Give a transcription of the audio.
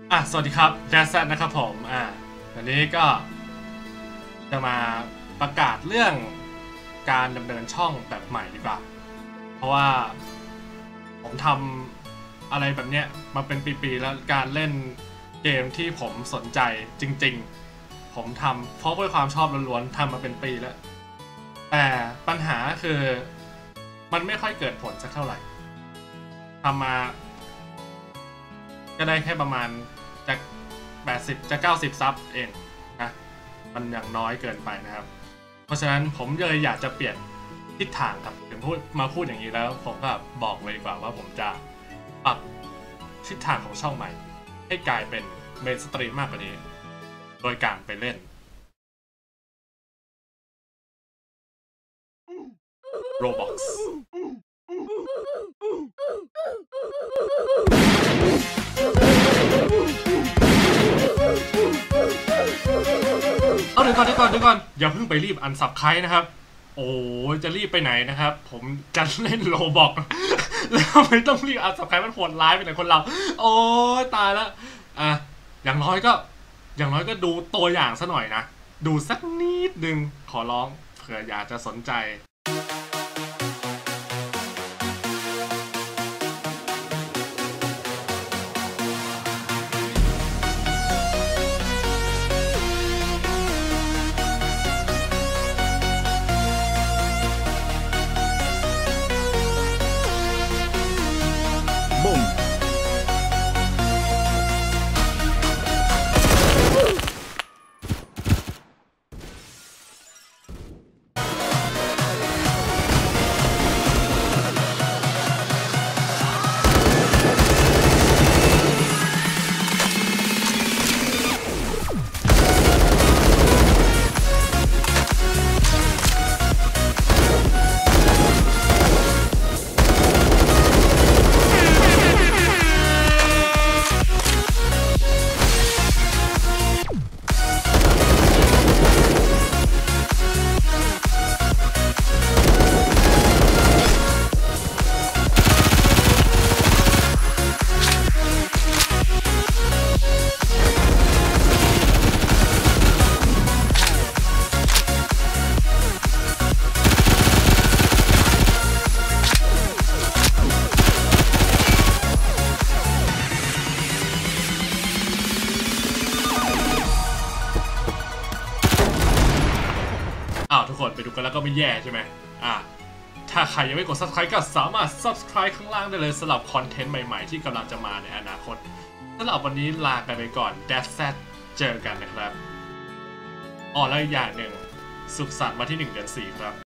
สวัสดีครับแดซซันนะครับผมวันนี้ก็จะมาประกาศเรื่องการดำเนินช่องแบบใหม่ดีกว่าเพราะว่าผมทำอะไรแบบเนี้ยมาเป็นปีๆแล้วการเล่นเกมที่ผมสนใจจริงๆผมทำเพราะด้วยความชอบล้วนๆทำมาเป็นปีแล้วแต่ปัญหาคือมันไม่ค่อยเกิดผลสักเท่าไหร่ทำมาก็ได้แค่ประมาณจาก80จะ90ซับเองนะมันยังน้อยเกินไปนะครับเพราะฉะนั้นผมเลยอยากจะเปลี่ยนทิศทางครับถึงพูดอย่างนี้แล้วผมก็บอกเลยดีกว่าว่าผมจะปรับทิศทางของช่องใหม่ให้กลายเป็นเมนสตรีมมากกว่านี้โดยการไปเล่น Roblox เดี๋ยวก่อนอย่าเพิ่งไปรีบอันสับไครนะครับโอ้จะรีบไปไหนนะครับผมจะเล่นโรบอกแล้วไม่ต้องรีบอันสับไครมันโหดร้ายไปไหนคนเราโอ้ตายแล้วอย่างน้อยก็ดูตัวอย่างซะหน่อยนะดูสักนิดนึงขอร้องเผื่ออยากจะสนใจทุกคนไปดูกันแล้วก็ไม่แย่ใช่ไหมถ้าใครยังไม่กด subscribe ก็สามารถ subscribe ข้างล่างได้เลยสำหรับคอนเทนต์ใหม่ๆที่กำลังจะมาในอนาคตสำหรับวันนี้ลาไปก่อน That's Sad เจอกันนะครับแล้วอีกอย่างหนึ่งสุขสันต์วันที่1 เดือน 4ครับ